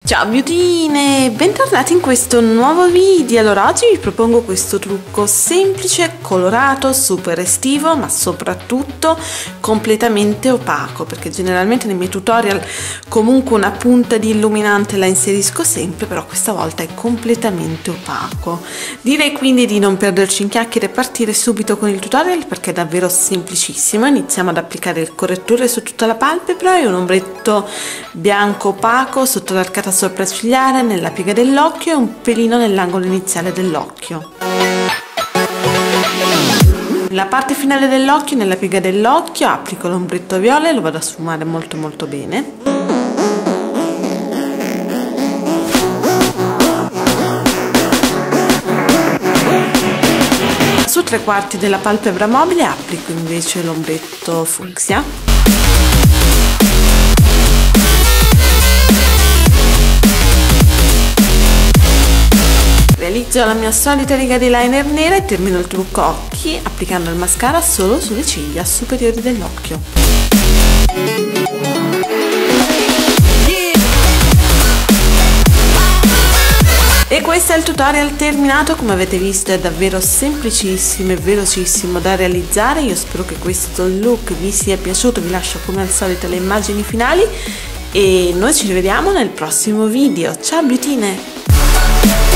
Ciao beautine, bentornati in questo nuovo video. Allora oggi vi propongo questo trucco semplice, colorato, super estivo, ma soprattutto completamente opaco, perché generalmente nei miei tutorial comunque una punta di illuminante la inserisco sempre, però questa volta è completamente opaco. Direi quindi di non perderci in chiacchiere e partire subito con il tutorial, perché è davvero semplicissimo. Iniziamo ad applicare il correttore su tutta la palpebra e un ombretto bianco opaco sotto l'arcata sopraccigliare, nella piega dell'occhio e un pelino nell'angolo iniziale dell'occhio. Nella parte finale dell'occhio, nella piega dell'occhio, applico l'ombretto viola e lo vado a sfumare molto bene. Su 3/4 della palpebra mobile applico invece l'ombretto fucsia. Realizzo la mia solita riga di liner nera e termino il trucco occhi applicando il mascara solo sulle ciglia superiori dell'occhio. E questo è il tutorial terminato. Come avete visto è davvero semplicissimo e velocissimo da realizzare. Io spero che questo look vi sia piaciuto, vi lascio come al solito le immagini finali e noi ci rivediamo nel prossimo video. Ciao beautine!